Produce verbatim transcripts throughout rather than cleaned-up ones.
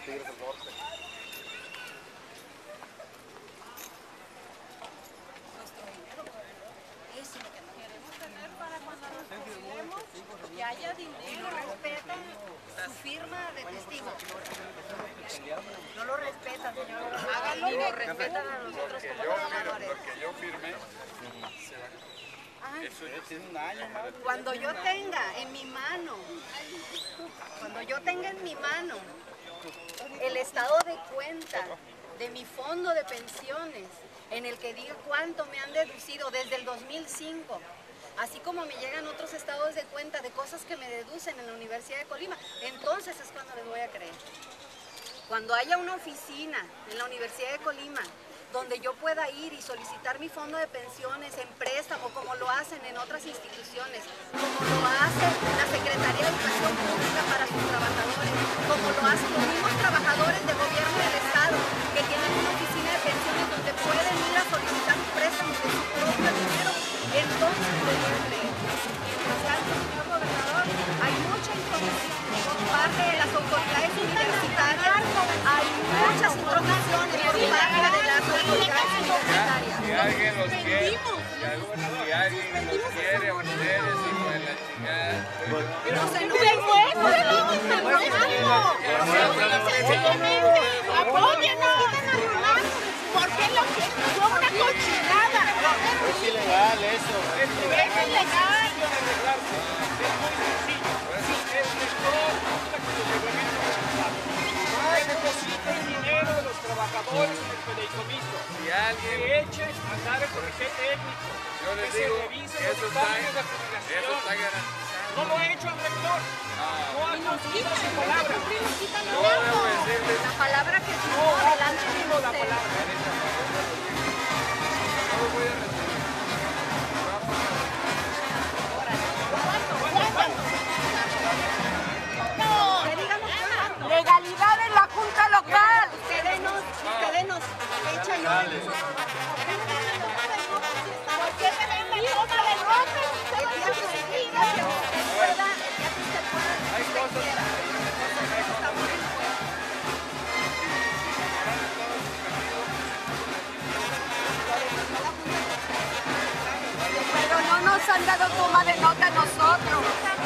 Tigres del Norte. Eso es lo que no queremos tener para cuando nos jubilemos, que haya dinero. Y no respetan su firma de testigo. No lo respetan, señor. Háganlo, y nos respetan a nosotros como trabajadores. Lo que yo firmé, se va. Eso ya tiene un año más. Cuando yo tenga en mi mano, cuando yo tenga en mi mano el estado de cuenta de mi fondo de pensiones, en el que diga cuánto me han deducido desde el dos mil cinco, así como me llegan otros estados de cuenta de cosas que me deducen en la Universidad de Colima, entonces es cuando les voy a creer. Cuando haya una oficina en la Universidad de Colima donde yo pueda ir y solicitar mi fondo de pensiones en préstamo, como lo hacen en otras instituciones, como lo hace la Secretaría de Educación Pública para sus trabajadores, como lo hacen los mismos trabajadores del gobierno del Estado, que tienen una oficina de pensiones donde pueden ir a solicitar un préstamo de su propio dinero, entonces les voy a creer. Mientras tanto, señor gobernador, hay mucha intromisión por parte de las autoridades universitarias, hay muchas intromisiones por parte de las autoridades universitarias. Si alguien los quiere, si alguien los quiere a ustedes, hijo de la chingada. No se apóyenos. ¿Por qué lo que fue una cochinada? Es ilegal eso. Es ilegal. Depositen dinero de los trabajadores en el fideicomiso. Si alguien que echen a andar el comité técnico. Yo les que digo se revise que los eso está, dictámenes de eso jubilación. está garantizado. No lo ha hecho el rector. No ha cumplido su palabra. Yo debo decirles, La palabra que No ha cumplido la palabra. no lo voy a recibir. legalidad en la Junta Local. Ustedes nos, ustedes nos echan yo. ¿Por qué se ven la toma de ropa? El día que usted pueda, el día que usted pueda, Hay cosas que estamos en pero no nos han dado toma de nota a nosotros.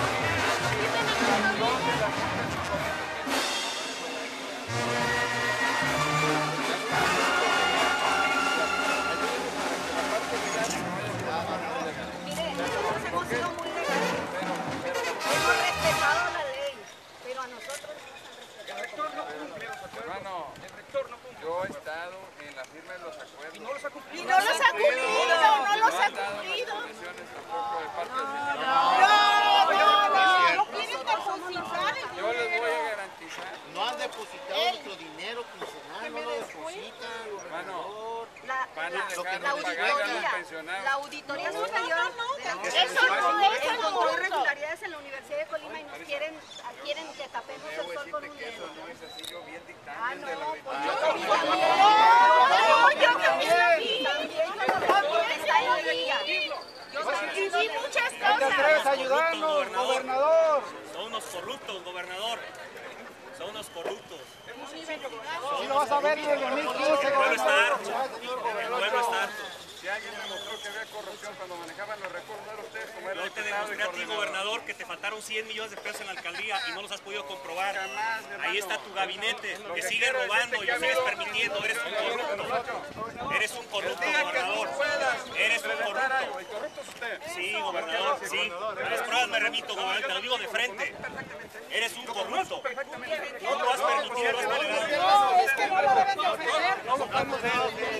Mire, nosotros hemos sido muy legales. Hemos respetado la ley, pero a nosotros no nos han respetado. El rector no cumple los acuerdos. Hermano, El rector no cumple. yo he estado en la firma de los acuerdos. Y no los ha cumplido. Y no los ha cumplido, no los ha cumplido. Yo les voy a garantizar. No han depositado nuestro dinero quincenal, no lo depositan, gobernador. La, Van a la, dejar la de pagar a los auditoría, pensionados. la auditoría superior Eso no es encontró irregularidades en la Universidad de Colima y nos quieren, quieren que tapemos el sol con un Que eso dedo. no es así, yo vi el Ah, dictamen no, de la pues auditoría. yo también. No, yo también lo vi. También yo lo vi. Está en la guía. Yo vi muchas ¿No te atreves a cosas. ayudarnos, gobernador? Son unos corruptos, gobernador. Son unos corruptos. Sí lo vas a ver desde el dos mil quince, El pueblo está gobernador. harto. El pueblo está harto. Si alguien demostró que había corrupción cuando manejaban los recursos, no era usted, como era Yo te diputado y demostré a ti, coordinador. gobernador, que te faltaron cien millones de pesos en la alcaldía y no los has podido comprobar. Jamás, mi hermano. Ahí está tu gabinete, Lo que que sigue quiero es robando decirte y que lo ha sigues habido- permitiendo. Eres un corrupto. Eres un corrupto, El día que gobernador. tú puedas Eres un presentar algo, corrupto. y corrupto es usted. Sí, gobernador, sí. A las pruebas me remito, gobernador, te lo digo de frente. Eres un corrupto. No lo has permitido, no has tolerado. No, es que no lo deben de ofrecer. No lo podemos hacer.